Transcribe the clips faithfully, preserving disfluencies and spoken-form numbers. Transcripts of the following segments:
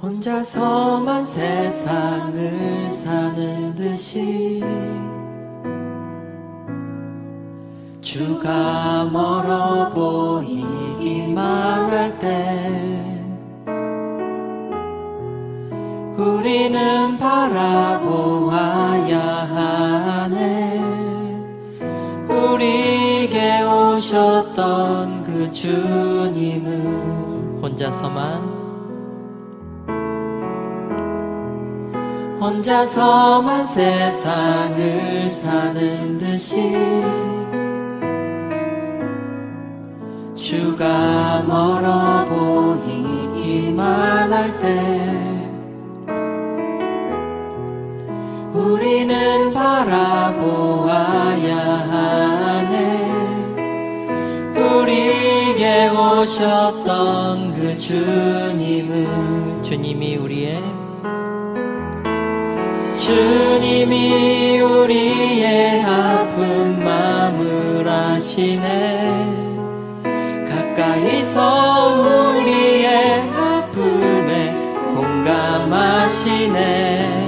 혼자서만 세상을 사는 듯이 주가 멀어 보이기만 할 때 우리는 바라보아야 하네. 우리에게 오셨던 그 주님을 혼자서만 혼자서만 세상을 사는 듯이 주가 멀어 보이기만 할 때 우리는 바라보아야 하네. 우리에게 오셨던 그 주님을 주님이 우리의 주님이 우리의 아픈 마음을 아시네. 가까이서 우리의 아픔에 공감하시네.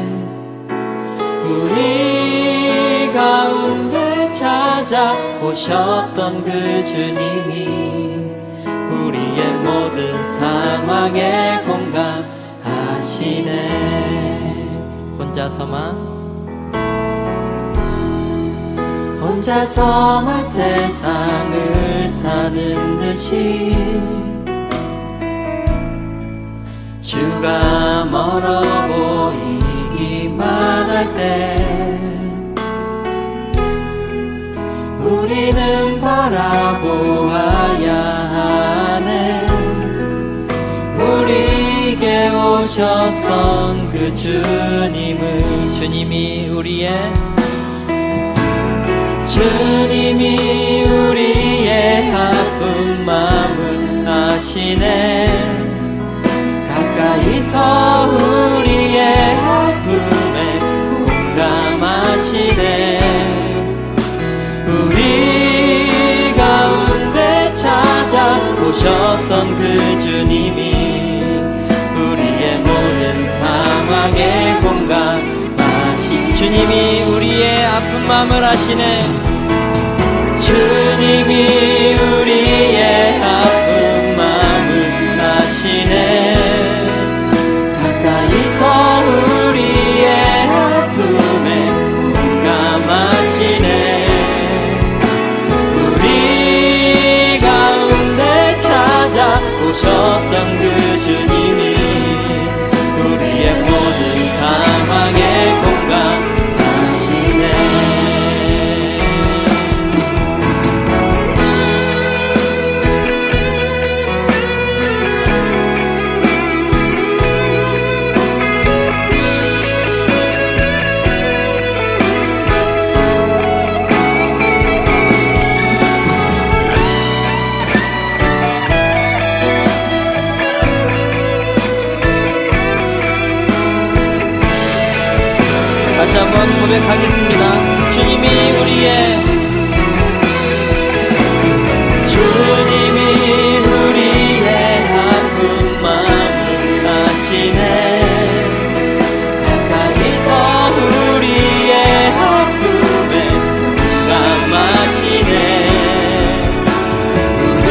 우리 가운데 찾아오셨던 그 주님이 우리의 모든 상황에 공감하시네. 혼자서만 혼자서만 세상을 사는 듯이 주가 멀어 보이기만 할 때 우리는 바라보아야 하네. 우리에게 오셨던 그 주님을 주님이 우리의 주님이 우리의 아픈 마음을 아시네. 가까이서 우리의 아픔에 공감하시네. 우리 가운데 찾아오셨던 그 주님이 우리의 모든 상황에 공감하시 주님이 우리의 아픈 마음을 아시네. 주님이 우리의 아픈 마음을 아시네. 가까이서 우리의 아픔에 공감하시네. 우리 가운데 찾아오셨던 그 주님이 우리의 모든 상황에 공감하시네. 다시 한번 고백하겠습니다. 주님이 우리의 주님이 우리의 아픈 마음을 아시네. 가까이서 우리의 아픔에 공감하시네. 우리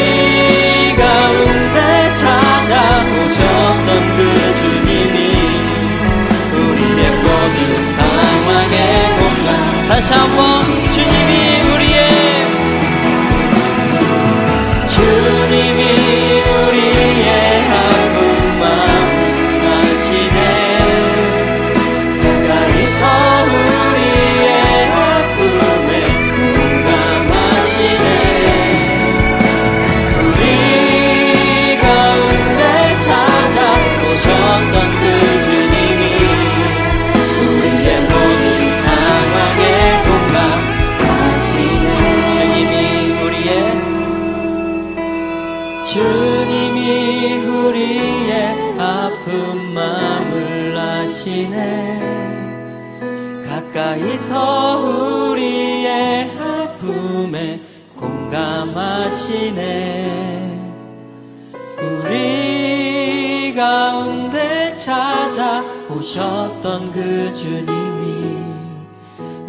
가운데 찾아오셨던 그 주님이 우리의 모든 상황에 공감. 다시 한번 주님이 우리의 주님이 우리의 아픈 마음을 아시네. 가까이서 우리의 아픔에 공감하시네. 우리 가운데 찾아오셨던 그 주님이 우리의 모든 상황에 공감하시네. 주님이 우리의 주님이 우리의 아픈 마음을 아시네. 가까이서 우리의 아픔에 공감하시네. 우리 가운데 찾아오셨던 그 주님이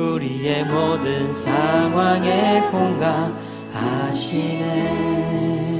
우리의 모든 상황에 공감하시네.